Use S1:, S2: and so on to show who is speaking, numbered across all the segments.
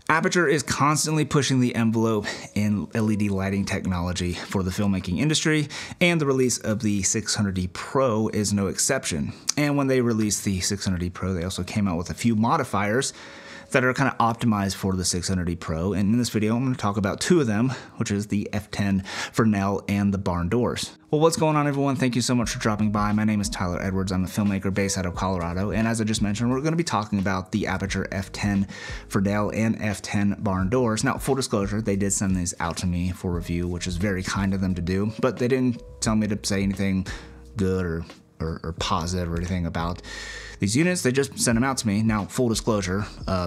S1: Aputure is constantly pushing the envelope in LED lighting technology for the filmmaking industry, and the release of the 600D Pro is no exception. And when they released the 600D Pro, they also came out with a few modifiers that are kind of optimized for the 600D Pro. And in this video, I'm going to talk about two of them, which is the F10 Fresnel and the barn doors. Well, what's going on, everyone? Thank you so much for dropping by. My name is Tyler Edwards. I'm a filmmaker based out of Colorado. And as I just mentioned, we're going to be talking about the Aputure F10 Fresnel and F10 barn doors. Now, full disclosure, they did send these out to me for review, which is very kind of them to do, but they didn't tell me to say anything good or positive or anything about these units. They just sent them out to me. Now, full disclosure,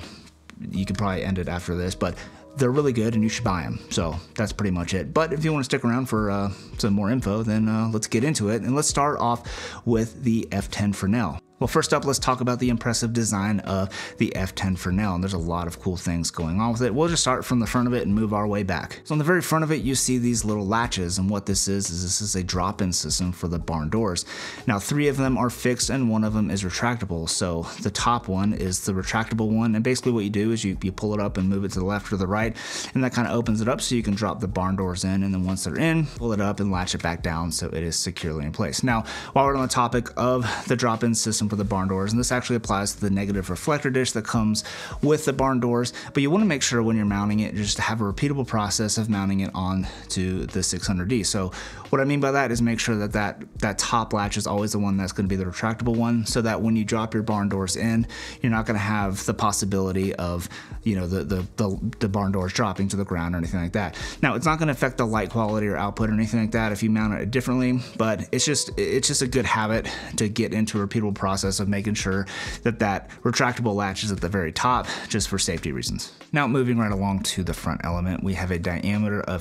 S1: you can probably end it after this, but they're really good and you should buy them. So that's pretty much it. But if you want to stick around for some more info, then let's get into it. And let's start off with the F10 Fresnel. Well, first up, let's talk about the impressive design of the F10 Fresnel, and there's a lot of cool things going on with it. We'll just start from the front of it and move our way back. So on the very front of it, you see these little latches, and what this is a drop-in system for the barn doors. Now, 3 of them are fixed and 1 of them is retractable. So the top one is the retractable one, and basically what you do is you pull it up and move it to the left or the right, and that kind of opens it up so you can drop the barn doors in, and then once they're in, pull it up and latch it back down so it is securely in place. Now, while we're on the topic of the drop-in system for the barn doors, and this actually applies to the negative reflector dish that comes with the barn doors, but you want to make sure when you're mounting it just to have a repeatable process of mounting it on to the 600D. So what I mean by that is make sure that that top latch is always the one that's going to be the retractable one, so that when you drop your barn doors in, you're not going to have the possibility of, you know, the barn doors dropping to the ground or anything like that. Now, it's not going to affect the light quality or output or anything like that if you mount it differently, but it's just a good habit to get into a repeatable process of making sure that retractable latch is at the very top, just for safety reasons. Now, moving right along to the front element, we have a diameter of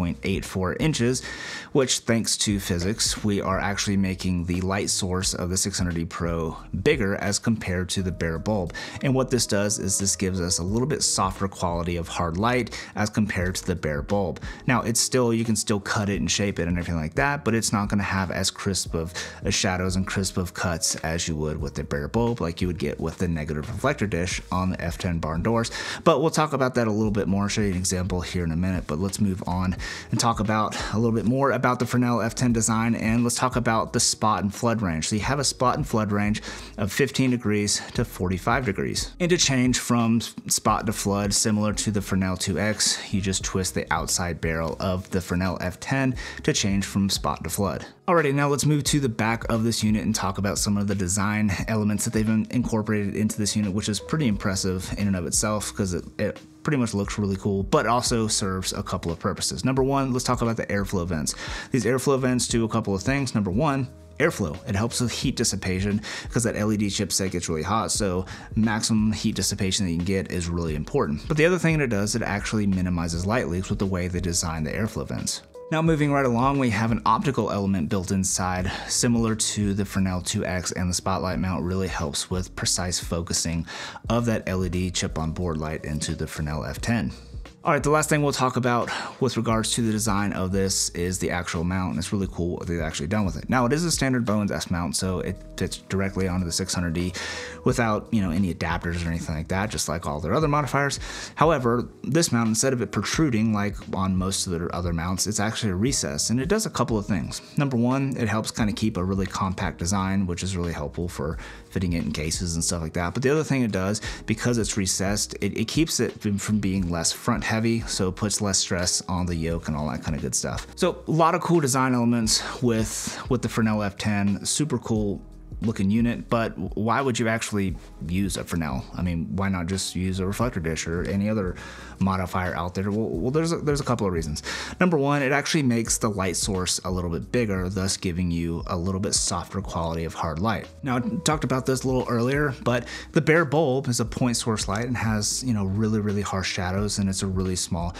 S1: 9.84 inches, which, thanks to physics, we are actually making the light source of the 600D Pro bigger as compared to the bare bulb. And what this does is this gives us a little bit softer quality of hard light as compared to the bare bulb. Now, you can still cut it and shape it and everything like that, but it's not going to have as crisp of shadows and crisp of cuts as you would with the bare bulb, like you would get with the negative reflector dish on the F10 barn doors. But we'll talk about that a little bit more, show you an example here in a minute, but let's move on and talk about a little bit more about the Fresnel F10 design, and let's talk about the spot and flood range. So you have a spot and flood range of 15 degrees to 45 degrees. And to change from spot to flood, similar to the Fresnel 2X, you just twist the outside barrel of the Fresnel F10 to change from spot to flood. Alrighty, now let's move to the back of this unit and talk about some of the design elements that they've incorporated into this unit, which is pretty impressive in and of itself because it pretty much looks really cool, but also serves a couple of purposes. Number one, let's talk about the airflow vents. These airflow vents do a couple of things. Number one, airflow. It helps with heat dissipation because that LED chipset gets really hot, so maximum heat dissipation that you can get is really important. But the other thing that it does, it actually minimizes light leaks with the way they design the airflow vents. Now, moving right along, we have an optical element built inside, similar to the Fresnel 2X, and the spotlight mount really helps with precise focusing of that LED chip on board light into the Fresnel F10. All right, the last thing we'll talk about with regards to the design of this is the actual mount, and it's really cool what they've actually done with it. Now, it is a standard Bowens S mount, so it fits directly onto the 600D without, any adapters or anything like that, just like all their other modifiers. However, this mount, instead of it protruding like on most of the other mounts, it's actually a recess, and it does a couple of things. Number one, it helps kind of keep a really compact design, which is really helpful for fitting it in cases and stuff like that. But the other thing it does, because it's recessed, it keeps it from being less front heavy, so it puts less stress on the yoke and all that kind of good stuff. So a lot of cool design elements with the Fresnel F10, super cool looking unit, but why would you actually use a Fresnel? I mean, why not just use a reflector dish or any other modifier out there? Well, there's a couple of reasons. Number one, it actually makes the light source a little bit bigger, thus giving you a little bit softer quality of hard light. Now, I talked about this a little earlier, but the bare bulb is a point source light and has, really, really harsh shadows, and it's a really small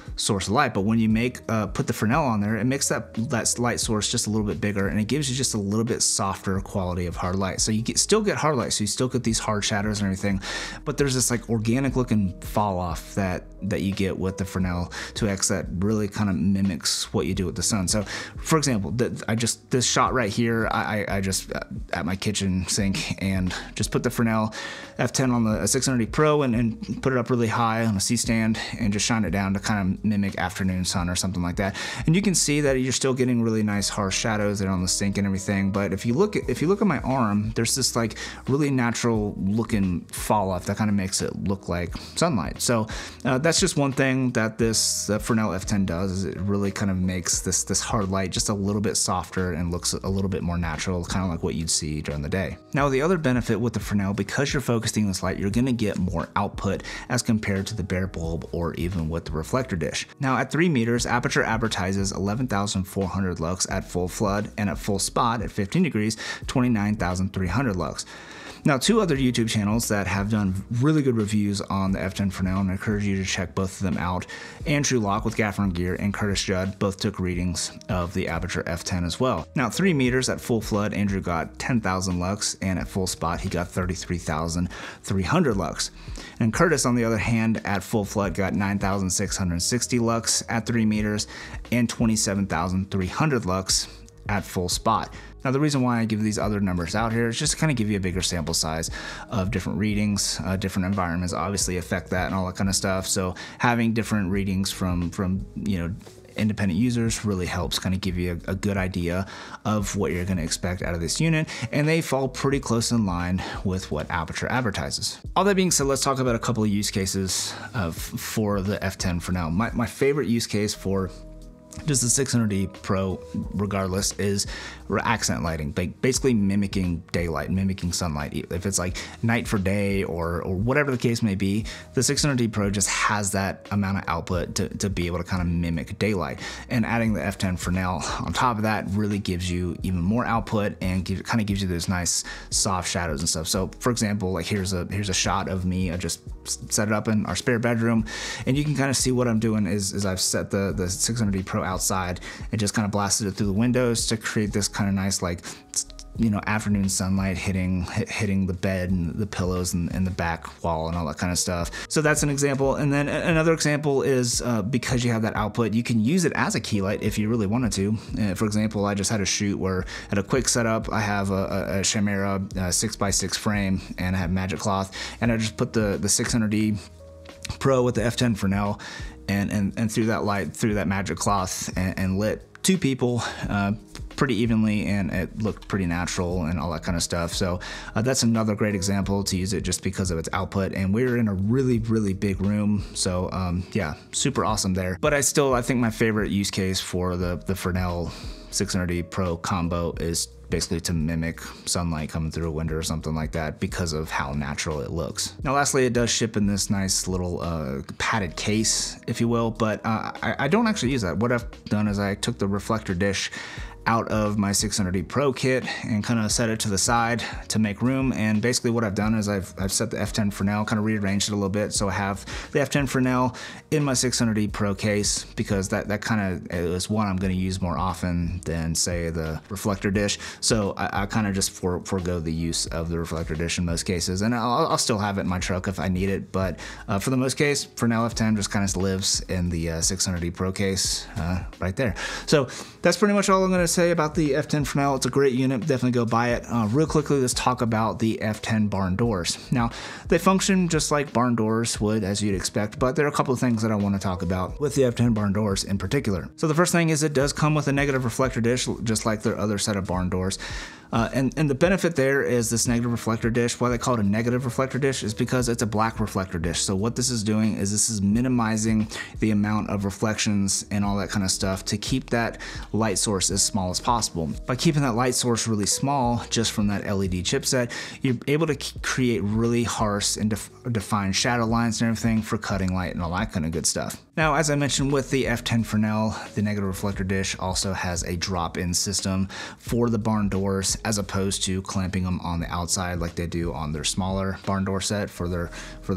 S1: source of light. But when you put the Fresnel on there, it makes that light source just a little bit bigger, and it gives you just a little bit softer quality of hard light. So you still get hard light, so you still get these hard shadows and everything, but there's this like organic looking fall off that you get with the Fresnel 2X that really kind of mimics what you do with the sun. So for example, this shot right here, I just at my kitchen sink and just put the Fresnel F10 on the 600D Pro and put it up really high on a C-stand and just shine it down to kind of mimic afternoon sun or something like that. And you can see that you're still getting really nice harsh shadows that are on the sink and everything. But if you look at my arm, there's this like really natural looking fall off that kind of makes it look like sunlight. So that's just one thing that this Fresnel F10 does, is it really kind of makes this hard light just a little bit softer and looks a little bit more natural, kind of like what you'd see during the day. Now the other benefit with the Fresnel, because you're focusing this light, you're going to get more output as compared to the bare bulb or even with the reflector dish. Now at 3 meters, Aputure advertises 11,400 lux at full flood, and at full spot at 15 degrees, 29,300 lux. Now, 2 other YouTube channels that have done really good reviews on the F10 Fresnel, and I encourage you to check both of them out. Andrew Locke with Gaffer and Gear and Curtis Judd both took readings of the Aputure F10 as well. Now, 3 meters at full flood, Andrew got 10,000 lux, and at full spot, he got 33,300 lux. And Curtis, on the other hand, at full flood got 9,660 lux at 3 meters and 27,300 lux at full spot. Now the reason why I give these other numbers out here is just to kind of give you a bigger sample size of different readings. Different environments obviously affect that and all that kind of stuff. So having different readings from independent users really helps kind of give you a good idea of what you're going to expect out of this unit, and they fall pretty close in line with what Aputure advertises. All that being said, let's talk about a couple of use cases for the F10 Fresnel. My favorite use case for just the 600D Pro regardless is accent lighting, basically mimicking daylight, mimicking sunlight. If it's like night for day or whatever the case may be, the 600D Pro just has that amount of output to be able to kind of mimic daylight. And adding the F10 Fresnel on top of that really gives you even more output and kind of gives you those nice soft shadows and stuff. So for example, like here's a shot of me. I just set it up in our spare bedroom, and you can kind of see what I'm doing is I've set the 600D Pro outside and just kind of blasted it through the windows to create this kind of nice, like, afternoon sunlight hitting the bed and the pillows and the back wall and all that kind of stuff. So that's an example. And then another example is because you have that output, you can use it as a key light if you really wanted to. For example, I just had a shoot where at a quick setup, I have a Chimera 6x6 frame, and I have magic cloth, and I just put the 600D Pro with the F10 Fresnel and threw that light through that magic cloth and lit 2 people pretty evenly, and it looked pretty natural and all that kind of stuff. So that's another great example to use it just because of its output, and we're in a really big room, so yeah, super awesome there. But I think my favorite use case for the Fresnel 600D Pro combo is basically to mimic sunlight coming through a window or something like that because of how natural it looks. Now lastly, it does ship in this nice little padded case, if you will, but I don't actually use that. What I've done is I took the reflector dish out of my 600D Pro kit and kind of set it to the side to make room. And basically what I've done is I've set the F10 Fresnel, kind of rearranged it a little bit, so I have the F10 Fresnel in my 600D Pro case, because that kind of is one I'm going to use more often than, say, the reflector dish. So I kind of just forego the use of the reflector dish in most cases, and I'll still have it in my truck if I need it, but for the most case, Fresnel F10 just kind of lives in the 600D Pro case right there. So that's pretty much all I'm going to say about the F10 Fresnel. It's a great unit, definitely go buy it. Real quickly, let's talk about the F10 barn doors. Now, they function just like barn doors would, as you'd expect, but there are a couple of things that I want to talk about with the F10 barn doors in particular. So the first thing is it does come with a negative reflector dish, just like their other set of barn doors. And the benefit there is this negative reflector dish. Why they call it a negative reflector dish is because it's a black reflector dish. So what this is doing is this is minimizing the amount of reflections and all that kind of stuff to keep that light source as small as possible. By keeping that light source really small, just from that LED chipset, you're able to create really harsh and defined shadow lines and everything for cutting light and all that kind of good stuff. Now, as I mentioned with the F10 Fresnel, the negative reflector dish also has a drop-in system for the barn doors, as opposed to clamping them on the outside like they do on their smaller barn door set for their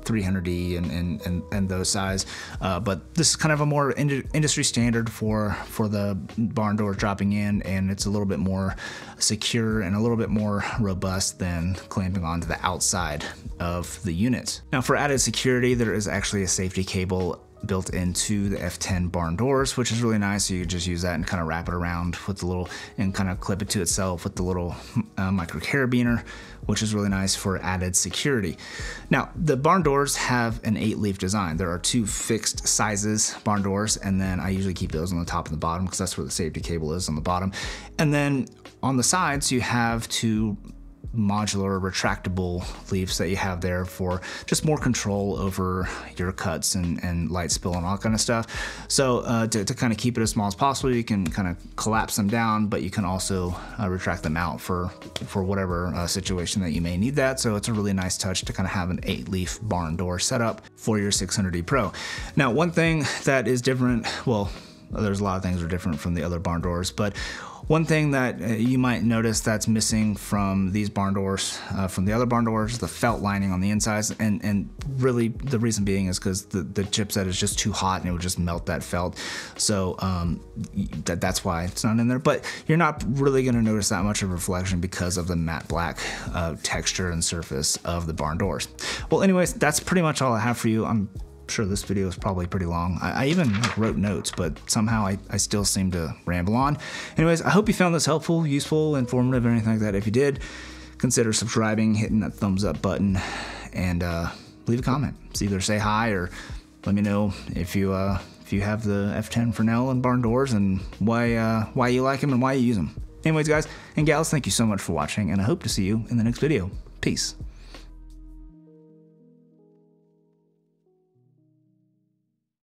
S1: 300D and those size, but this is kind of a more industry standard for the barn door dropping in, and it's a little bit more secure and a little bit more robust than clamping onto the outside of the unit. Now, for added security, there is actually a safety cable built into the F10 barn doors, which is really nice. So you just use that and kind of wrap it around with the little, and kind of clip it to itself with the little micro carabiner, which is really nice for added security. Now, the barn doors have an 8-leaf design. There are 2 fixed sizes barn doors, and then I usually keep those on the top and the bottom because that's where the safety cable is, on the bottom. And then on the sides, you have 2 modular retractable leaves that you have there for just more control over your cuts and light spill and all that kind of stuff. So to kind of keep it as small as possible, you can kind of collapse them down, but you can also retract them out for whatever situation that you may need that. So it's a really nice touch to kind of have an 8-leaf barn door setup for your 600D Pro. Now, one thing that is different, well, there's a lot of things that are different from the other barn doors, but one thing that you might notice that's missing from these barn doors, from the other barn doors, the felt lining on the insides, and really the reason being is because the chipset is just too hot and it would just melt that felt. So that's why it's not in there. But you're not really going to notice that much of a reflection because of the matte black texture and surface of the barn doors. Well, anyways, that's pretty much all I have for you. I'm sure this video is probably pretty long. I even wrote notes, but somehow I still seem to ramble on. Anyways, I hope you found this helpful, useful, informative, or anything like that. If you did, consider subscribing, hitting that thumbs up button, and leave a comment. It's either say hi or let me know if you have the F10 Fresnel and barn doors and why you like them and why you use them. Anyways, guys and gals, thank you so much for watching, and I hope to see you in the next video. Peace.